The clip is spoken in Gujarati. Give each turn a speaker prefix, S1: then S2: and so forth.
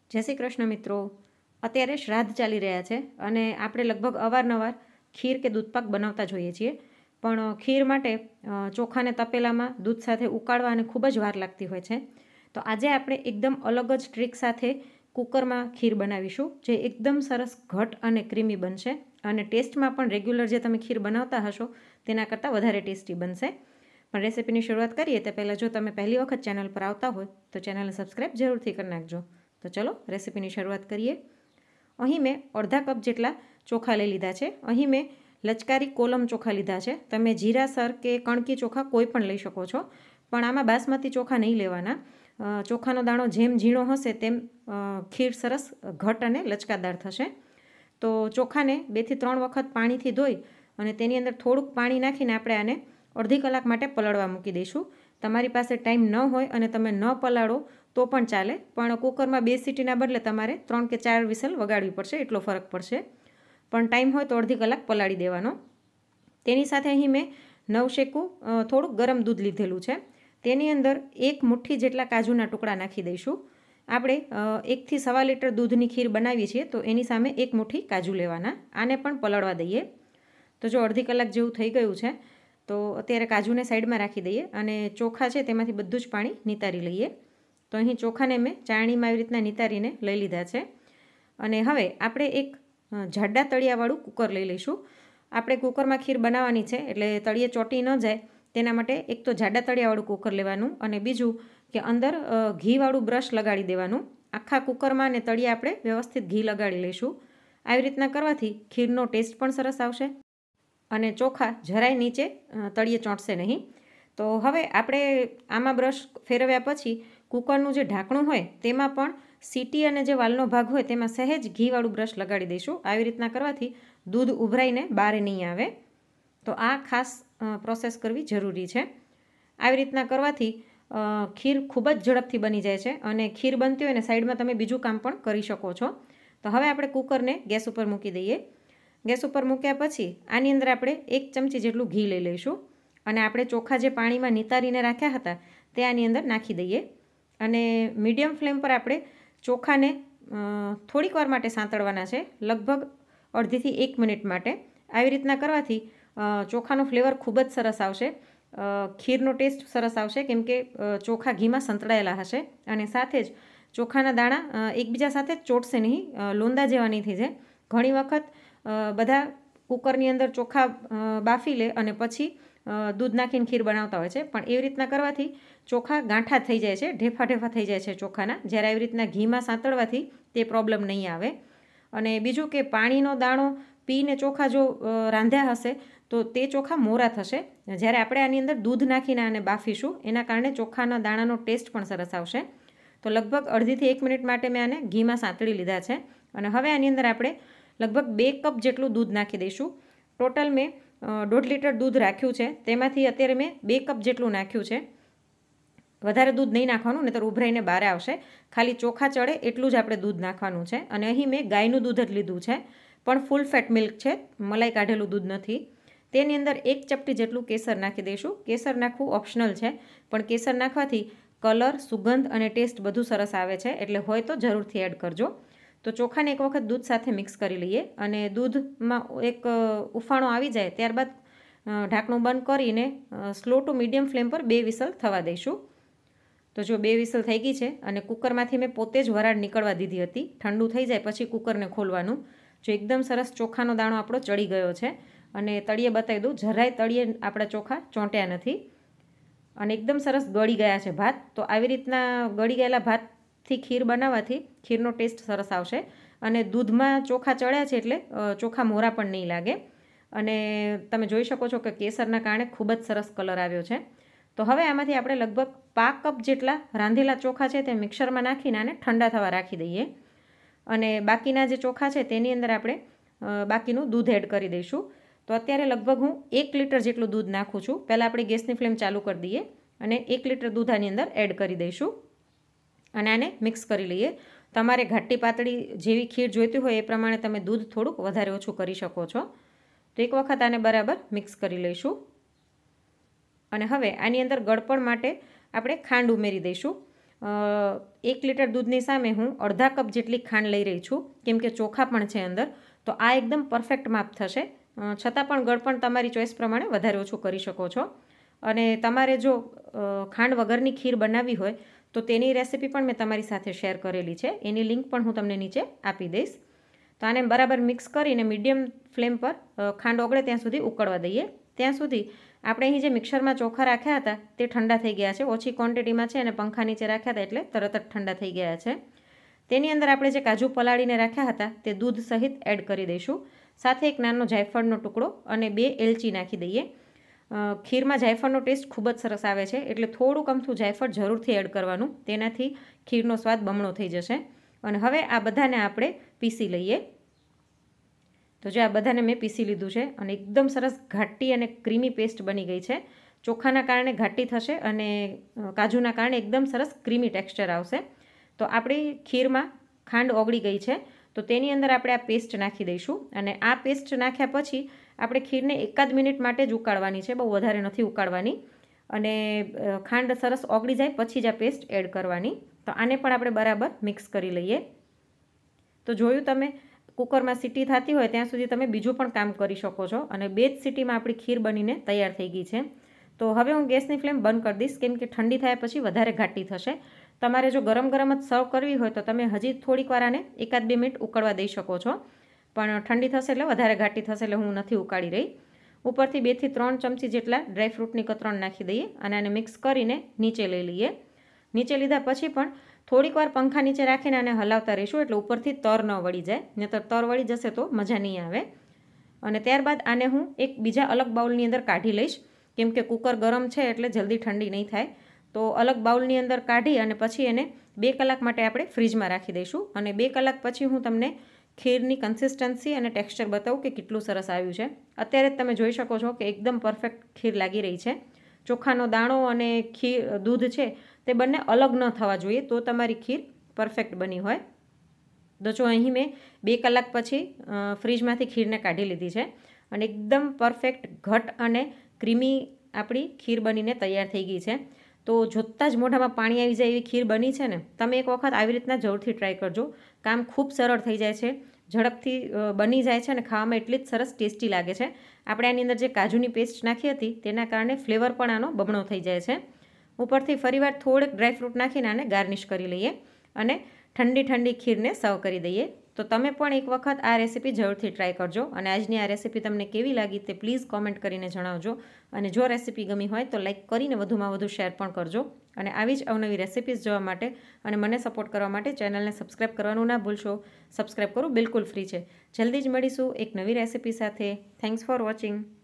S1: જય શ્રી કૃષ્ણ મિત્રો। અત્યારે શ્રાદ્ધ ચાલી રહ્યા છે અને આપણે લગભગ અવારનવાર ખીર કે દૂધપાક બનાવતા જોઈએ છીએ, પણ ખીર માટે ચોખાને તપેલામાં દૂધ સાથે ઉકાળવા અને ખૂબ જ વાર લાગતી હોય છે। તો આજે આપણે એકદમ અલગ જ ટ્રીક સાથે કુકરમાં ખીર બનાવીશું, જે એકદમ સરસ ઘટ અને ક્રીમી બનશે અને ટેસ્ટમાં પણ રેગ્યુલર જે તમે ખીર બનાવતા હશો તેના કરતાં વધારે ટેસ્ટી બનશે। પણ રેસિપીની શરૂઆત કરીએ તે પહેલાં જો તમે પહેલી વખત ચેનલ પર આવતા હોય તો ચેનલને સબસ્ક્રાઈબ જરૂરથી કરી નાખજો। તો ચલો રેસિપીની શરૂઆત કરીએ। અહીં મેં અડધા કપ જેટલા ચોખા લઈ લીધા છે। અહીં મેં લચકારી કોલમ ચોખા લીધા છે। તમે જીરાસર કે કણકી ચોખા કોઈ પણ લઈ શકો છો, પણ આમાં બાસમતી ચોખા નહીં લેવાના। ચોખાનો દાણો જેમ ઝીણો હશે તેમ ખીર સરસ ઘટ અને લચકાદાર થશે। તો ચોખાને 2 થી 3 વખત પાણીથી ધોઈ અને તેની અંદર થોડુંક પાણી નાખીને આપણે આને અડધી કલાક માટે પલળવા મૂકી દઈશું। તમારી પાસે ટાઈમ ન હોય અને તમે ન પલાળો તો પણ ચાલે, પણ કુકરમાં 2 સીટીના બદલે તમારે 3 કે 4 વિસલ વગાડવી પડશે, એટલો ફરક પડશે। પણ ટાઈમ હોય તો અડધી કલાક પલાળી દેવાનો। તેની સાથે અહીં મેં નવશેકું થોડુંક ગરમ દૂધ લીધેલું છે। તેની અંદર 1 મુઠ્ઠી જેટલા કાજુના ટુકડા નાખી દઈશું। આપણે 1 થી 1.25 લીટર દૂધની ખીર બનાવીએ છીએ તો એની સામે 1 મુઠ્ઠી કાજુ લેવાના। આને પણ પલળવા દઈએ। તો જો અડધી કલાક જેવું થઈ ગયું છે, તો અત્યારે કાજુને સાઈડમાં રાખી દઈએ અને ચોખા છે તેમાંથી બધું જ પાણી નિતારી લઈએ। તો અહીં ચોખાને મેં ચાળણીમાં આવી રીતના નિતારીને લઈ લીધા છે અને હવે આપણે એક જાડા તળિયાવાળું કુકર લઈ લઈશું। આપણે કુકરમાં ખીર બનાવવાની છે એટલે તળિયે ચોંટી ન જાય તેના માટે એક તો જાડા તળિયાવાળું કુકર લેવાનું અને બીજું કે અંદર ઘીવાળું બ્રશ લગાડી દેવાનું। આખા કુકરમાં અને તળિયે આપણે વ્યવસ્થિત ઘી લગાડી લઈશું। આવી રીતના કરવાથી ખીરનો ટેસ્ટ પણ સરસ આવશે અને ચોખા જરાય નીચે તળિયે ચોંટશે નહીં। તો હવે આપણે આમાં બ્રશ ફેરવ્યા પછી કુકરનું જે ઢાંકણું હોય તેમાં પણ સીટી અને જે વાલનો ભાગ હોય તેમાં સહેજ ઘીવાળું બ્રશ લગાડી દઈશું। આવી રીતના કરવાથી દૂધ ઉભરાઈને બહાર નહીં આવે। તો આ ખાસ પ્રોસેસ કરવી જરૂરી છે। આવી રીતના કરવાથી ખીર ખૂબ જ ઝડપથી બની જાય છે અને ખીર બનતી હોય ને સાઈડમાં તમે બીજું કામ પણ કરી શકો છો। તો હવે આપણે કુકરને ગેસ ઉપર મૂકી દઈએ। ગેસ ઉપર મૂક્યા પછી આની અંદર આપણે 1 ચમચી જેટલું ઘી લઈ લઈશું અને આપણે ચોખા જે પાણીમાં નિતારીને રાખ્યા હતા તે આની અંદર નાખી દઈએ અને મીડિયમ ફ્લેમ પર આપણે ચોખાને થોડીક વાર માટે સાંતળવાના છે, લગભગ અડધી થી 1 મિનિટ માટે। આવી રીતના કરવાથી ચોખાનો ફ્લેવર ખૂબ જ સરસ આવશે, ખીરનો ટેસ્ટ સરસ આવશે, કેમ કે ચોખા ઘીમાં સંતળાયેલા હશે અને સાથે જ ચોખાના દાણા એકબીજા સાથે ચોટશે નહીં, લોંદા જેવા નહીં થઈ જાય। ઘણી વખત બધા કુકરની અંદર ચોખા બાફી લે અને પછી દૂધ નાખીને ખીર બનાવતા હોય છે, પણ એવી રીતના કરવાથી ચોખા ગાંઠા થઈ જાય છે, ઢેફા ઢેફા થઈ જાય છે ચોખાના। જ્યારે આવી રીતના ઘીમાં સાંતળવાથી તે પ્રોબ્લેમ નહીં આવે। અને બીજું કે પાણીનો દાણો પીને ચોખા જો રાંધ્યા હશે તો તે ચોખા મોરા થશે। જ્યારે આપણે આની અંદર દૂધ નાખીને આને બાફીશું એના કારણે ચોખાના દાણાનો ટેસ્ટ પણ સરસ આવશે। તો લગભગ અડધી થી 1 મિનિટ માટે મેં આને ઘીમાં સાંતળી લીધા છે અને હવે આની અંદર આપણે લગભગ 2 કપ જેટલું દૂધ નાખી દઈશું। ટોટલ મેં 1.5 લીટર દૂધ રાખ્યું છે, તેમાંથી અત્યારે મેં 2 કપ જેટલું નાખ્યું છે। વધારે દૂધ નહીં નાખવાનું, નહીંતર ઉભરાઈને બહાર આવશે। ખાલી ચોખા ચડે એટલું જ આપણે દૂધ નાખવાનું છે અને અહીં મેં ગાયનું દૂધ જ લીધું છે, પણ ફૂલ ફેટ મિલ્ક છે, મલાઈ કાઢેલું દૂધ નથી। તેની અંદર 1 ચપટી જેટલું કેસર નાખી દઈશું। કેસર નાખવું ઓપ્શનલ છે, પણ કેસર નાખવાથી કલર, સુગંધ અને ટેસ્ટ બધું સરસ આવે છે, એટલે હોય તો જરૂરથી એડ કરજો। તો ચોખાને એક વખત દૂધ સાથે મિક્સ કરી લઈએ અને દૂધમાં એક ઉફાણો આવી જાય ત્યારબાદ ઢાંકણું બંધ કરીને સ્લો ટુ મીડિયમ ફ્લેમ પર 2 વિસલ થવા દઈશું। તો જો 2 વિસલ થઈ ગઈ છે અને કુકરમાંથી મેં પોતે જ વરાળ નીકળવા દીધી હતી। ઠંડુ થઈ જાય પછી કુકરને ખોલવાનું। જો એકદમ સરસ ચોખાનો દાણો આપણો ચડી ગયો છે અને તળિયે બતાવી દઉં, જરાય તળિયે આપણા ચોખા ચોંટ્યા નથી અને એકદમ સરસ ગળી ગયા છે ભાત। તો આવી રીતના ગળી ગયેલા ભાતથી ખીર બનાવવાથી ખીરનો ટેસ્ટ સરસ આવશે અને દૂધમાં ચોખા ચડ્યા છે એટલે ચોખા મોરા પણ નહીં લાગે અને તમે જોઈ શકો છો કે કેસરના કારણે ખૂબ જ સરસ કલર આવ્યો છે। તો હવે આમાંથી આપણે લગભગ 5 કપ જેટલા રાંધેલા ચોખા છે તે મિક્સરમાં નાખીને આને ઠંડા થવા રાખી દઈએ અને બાકીના જે ચોખા છે તેની અંદર આપણે બાકીનું દૂધ એડ કરી દઈશું। તો અત્યારે લગભગ હું 1 લીટર જેટલું દૂધ નાખું છું। પહેલાં આપણે ગેસની ફ્લેમ ચાલુ કરી દઈએ અને 1 લીટર દૂધ આની અંદર એડ કરી દઈશું અને આને મિક્સ કરી લઈએ। તમારે ઘાટી પાતળી જેવી ખીર જોઈતી હોય એ પ્રમાણે તમે દૂધ થોડુંક વધારે ઓછું કરી શકો છો। તો એક વખત આને બરાબર મિક્સ કરી લઈશું અને હવે આની અંદર ગળપણ માટે આપણે ખાંડ ઉમેરી દઈશું। 1 લીટર દૂધની સામે હું અડધા કપ જેટલી ખાંડ લઈ રહી છું, કેમ કે ચોખા પણ છે અંદર. તો આ એકદમ પરફેક્ટ માપ થશે. છતાં પણ ગળપણ તમારી ચોઈસ પ્રમાણે વધારે ઓછું કરી શકો છો. અને તમારે જો ખાંડ વગરની ખીર બનાવવી હોય તો તેની રેસિપી પણ મેં તમારી સાથે શેર કરેલી છે. એની લિંક પણ હું તમને નીચે આપી દઈશ. તો આને બરાબર મિક્સ કરીને મીડિયમ ફ્લેમ પર ખાંડ ઓગળે ત્યાં સુધી ઉકળવા દઈએ. ત્યાં સુધી આપણે અહીં જે મિક્સરમાં ચોખા રાખ્યા હતા તે ઠંડા થઈ ગયા છે. ઓછી ક્વોન્ટિટીમાં છે અને પંખા નીચે રાખ્યા હતા એટલે તરત જ ઠંડા થઈ ગયા છે. તેની અંદર આપણે જે કાજુ પલાળીને રાખ્યા હતા તે દૂધ સહિત એડ કરી દઈશું. સાથે એક નાનો જાયફળનો ટુકડો અને 2 એલચી નાખી દઈએ. ખીરમાં જાયફળનો ટેસ્ટ ખૂબ જ સરસ આવે છે, એટલે થોડુંક અમથું જાયફળ જરૂરથી એડ કરવાનું. તેનાથી ખીરનો સ્વાદ બમણો થઈ જશે. અને હવે આ બધાને આપણે પીસી લઈએ. તો જો આ બધાને મેં પીસી લીધું છે અને એકદમ સરસ ઘાટી અને ક્રીમી પેસ્ટ બની ગઈ છે. ચોખાના કારણે ઘાટી થશે અને કાજુના કારણે એકદમ સરસ ક્રીમી ટેક્સચર આવશે. તો આપણી ખીરમાં ખાંડ ઓગળી ગઈ છે, તો તેની અંદર આપણે આ પેસ્ટ નાખી દઈશું. અને આ પેસ્ટ નાખ્યા પછી આપણે ખીરને 1 મિનિટ માટે જ ઉકાળવાની છે, બહુ વધારે નથી ઉકાળવાની. અને ખાંડ સરસ ઓગળી જાય પછી જ આ પેસ્ટ એડ કરવાની. તો આને પણ આપણે બરાબર મિક્સ કરી લઈએ. તો જોયું તમે, કુકરમાં સીટી થતી હોય ત્યાં સુધી તમે બીજું પણ કામ કરી શકો છો. અને 2 જ સીટીમાં આપણી ખીર બનીને તૈયાર થઈ ગઈ છે. તો હવે હું ગેસની ફ્લેમ બંધ કરી દઈશ, કેમ કે ઠંડી થયા પછી વધારે ઘાટી થશે. તમારે જો ગરમ ગરમ જ સર્વ કરવી હોય તો તમે હજી થોડીક વાર આને 1-2 મિનિટ ઉકળવા દઈ શકો છો. પણ ઠંડી થશે એટલે વધારે ઘાટી થશે, એટલે હું નથી ઉકાળી રહી. ઉપરથી 2 થી 3 ચમચી જેટલા ડ્રાયફ્રૂટની કતરણ નાખી દઈએ અને આને મિક્સ કરીને નીચે લઈ લઈએ. નીચે લીધા પછી પણ થોડીક વાર પંખા નીચે રાખીને આને હલાવતા રહીશું, એટલે ઉપરથી તર ન વળી જાય. નહીંતર તર વળી જશે તો મજા નહીં આવે. અને ત્યારબાદ આને હું એક બીજા અલગ બાઉલની અંદર કાઢી લઈશ, કેમ કે કુકર ગરમ છે એટલે જલ્દી ઠંડી નહીં થાય. તો અલગ બાઉલની અંદર કાઢી અને પછી એને 2 કલાક માટે આપણે ફ્રીજમાં રાખી દઈશું. અને 2 કલાક પછી હું તમને ખીરની કન્સિસ્ટન્સી અને ટેક્સચર બતાવું કે કેટલું સરસ આવ્યું છે. અત્યારે જ તમે જોઈ શકો છો કે એકદમ પરફેક્ટ ખીર લાગી રહી છે. ચોખાનો દાણો અને દૂધ છે તે બંને અલગ ન થવા જોઈએ, તો તમારી ખીર પરફેક્ટ બની હોય. તો જો અહીં મેં 2 કલાક પછી ફ્રીજમાંથી ખીરને કાઢી લીધી છે અને એકદમ પરફેક્ટ ઘટ અને ક્રીમી આપણી ખીર બનીને તૈયાર થઈ ગઈ છે. તો જોતાં જ મોઢામાં પાણી આવી જાય એવી ખીર બની છે ને. તમે એક વખત આવી રીતના જરૂરથી ટ્રાય કરજો. કામ ખૂબ સરળ થઈ જાય છે, ઝડપથી બની જાય છે અને ખાવામાં એટલી જ સરસ ટેસ્ટી લાગે છે. આપણે આની અંદર જે કાજુની પેસ્ટ નાખી હતી તેના કારણે ફ્લેવર પણ આનો બમણો થઈ જાય છે. ઉપરથી ફરીવાર થોડેક ડ્રાયફ્રૂટ નાખીને આને ગાર્નિશ કરી લઈએ અને ઠંડી ખીરને સર્વ કરી દઈએ. તો તમે પણ એક વખત આ રેસીપી જરૂરથી ટ્રાય કરજો. અને આજની આ રેસીપી તમને કેવી લાગી તે પ્લીઝ કોમેન્ટ કરીને જણાવજો. અને જો રેસીપી ગમી હોય તો લાઈક કરીને વધુમાં વધુ શેર પણ કરજો. અને આવી જ અવનવી રેસીપીઝ જોવા માટે અને મને સપોર્ટ કરવા માટે ચેનલને સબસ્ક્રાઈબ કરવાનું ના ભૂલશો. સબસ્ક્રાઈબ કરવું બિલકુલ ફ્રી છે. જલ્દી જ મળીશું એક નવી રેસીપી સાથે. Thanks for watching.